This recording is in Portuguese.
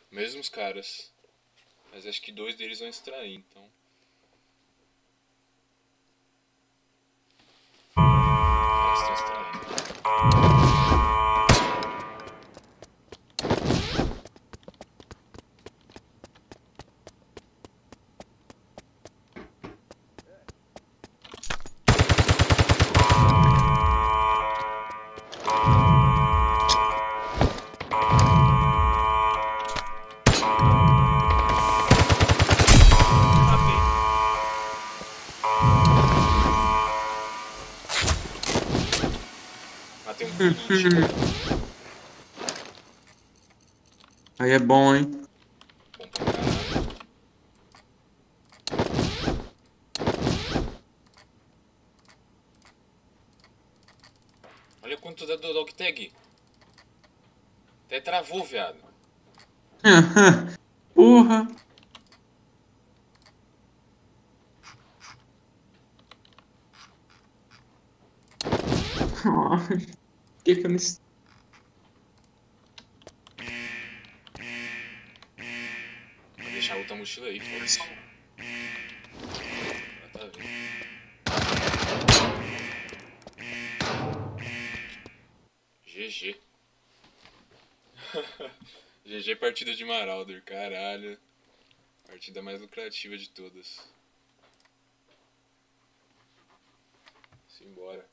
Mesmos caras. Mas acho que 2 deles vão extrair, então. Eles estão extraindo. Matei um político. Aí é bom, hein? Bom pra caralho. Olha quanto dá do dog tag. Até travou, viado. Porra! Que eu me... Vou deixar outra mochila aí, foda-se. Tá vendo. GG. GG partida de Marauder, caralho. Partida mais lucrativa de todas. Simbora.